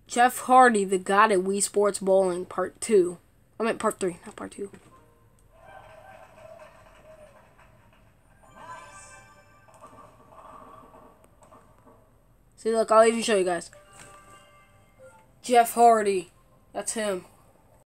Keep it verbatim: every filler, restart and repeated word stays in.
Jeff Hardy, the god at Wii Sports Bowling, part two. I meant part three, not part two. See, look, I'll even show you guys. Jeff Hardy. That's him.